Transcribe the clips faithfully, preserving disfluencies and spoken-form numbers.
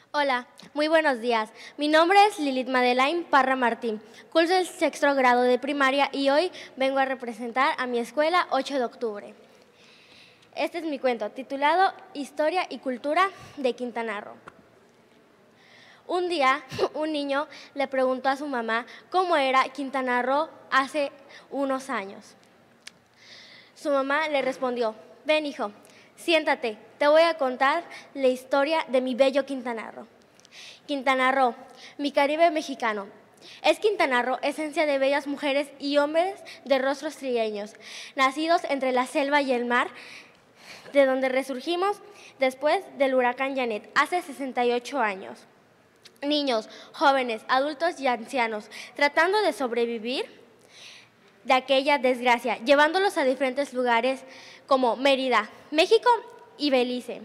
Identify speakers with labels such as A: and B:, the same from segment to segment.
A: Hola, muy buenos días. Mi nombre es Lilith Madeleine Parra Martín. Curso el sexto grado de primaria y hoy vengo a representar a mi escuela ocho de octubre. Este es mi cuento titulado Historia y Cultura de Quintana Roo. Un día, un niño le preguntó a su mamá cómo era Quintana Roo hace unos años. Su mamá le respondió: ven, hijo, siéntate, te voy a contar la historia de mi bello Quintana Roo. Quintana Roo, mi Caribe mexicano. Es Quintana Roo, esencia de bellas mujeres y hombres de rostros trigueños, nacidos entre la selva y el mar, de donde resurgimos después del huracán Janet, hace sesenta y ocho años. Niños, jóvenes, adultos y ancianos, tratando de sobrevivir de aquella desgracia, llevándolos a diferentes lugares como Mérida, México y Belice.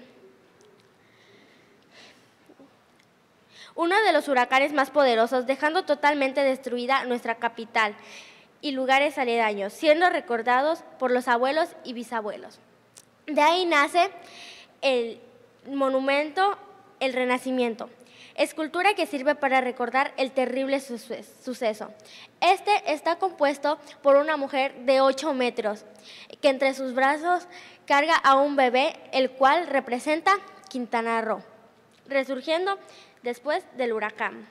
A: Uno de los huracanes más poderosos, dejando totalmente destruida nuestra capital y lugares aledaños, siendo recordados por los abuelos y bisabuelos. De ahí nace el monumento El Renacimiento, escultura que sirve para recordar el terrible suceso. Este está compuesto por una mujer de ocho metros, que entre sus brazos carga a un bebé, el cual representa Quintana Roo, resurgiendo después del huracán.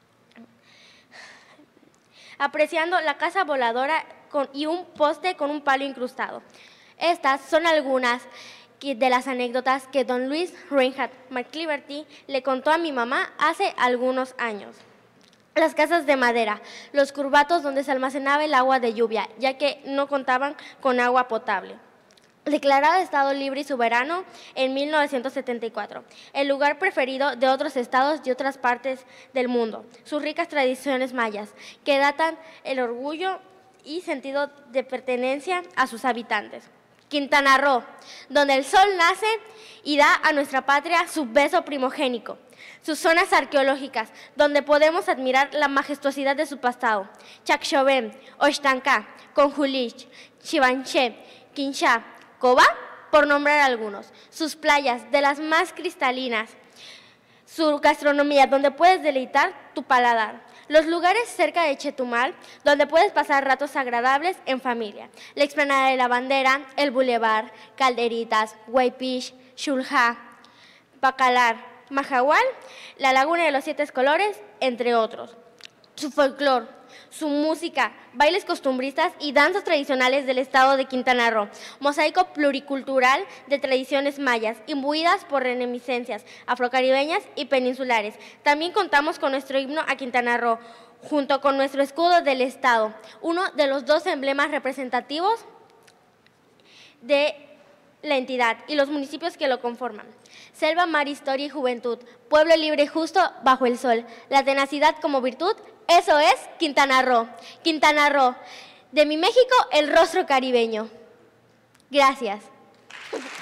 A: Apreciando la casa voladora con, y un poste con un palo incrustado. Estas son algunas de las anécdotas que don Luis Reinhardt McCleverty le contó a mi mamá hace algunos años. Las casas de madera, los curvatos donde se almacenaba el agua de lluvia, ya que no contaban con agua potable. Declarado Estado libre y soberano en mil novecientos setenta y cuatro, el lugar preferido de otros estados y otras partes del mundo. Sus ricas tradiciones mayas, que datan el orgullo y sentido de pertenencia a sus habitantes. Quintana Roo, donde el sol nace y da a nuestra patria su beso primogénico. Sus zonas arqueológicas, donde podemos admirar la majestuosidad de su pasado. Chaxobén, Oxtancá, Conjulich, Chivanché, Quinchá, Cobá, por nombrar algunos. Sus playas, de las más cristalinas. Su gastronomía, donde puedes deleitar tu paladar. Los lugares cerca de Chetumal, donde puedes pasar ratos agradables en familia. La explanada de la Bandera, el Boulevard, Calderitas, Huaypich, Xulha, Bacalar, Majahual, la Laguna de los Siete Colores, entre otros. Su folclor, su música, bailes costumbristas y danzas tradicionales del estado de Quintana Roo, mosaico pluricultural de tradiciones mayas, imbuidas por reminiscencias afrocaribeñas y peninsulares. También contamos con nuestro himno a Quintana Roo, junto con nuestro escudo del estado, uno de los dos emblemas representativos de la entidad y los municipios que lo conforman. Selva, mar, historia y juventud, pueblo libre y justo bajo el sol, la tenacidad como virtud. Eso es Quintana Roo. Quintana Roo, de mi México, el rostro caribeño. Gracias.